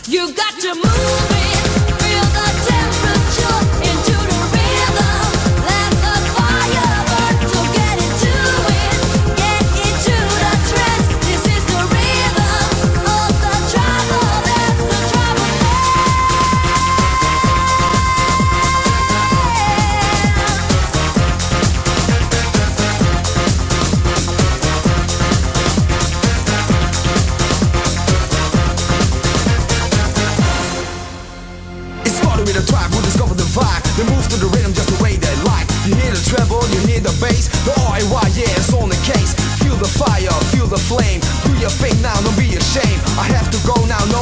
You got to move it, feel the temperature into the rhythm. Let the fire burn, so get into it, get into the trance. This is the rhythm of the trouble, that's the trouble. It started with a tribe who discovered the vibe. They move to the rhythm just the way they like. You hear the treble, you hear the bass. The RAY, yeah, it's on the case. Feel the fire, feel the flame. Do your thing now, don't be ashamed. I have to go now, no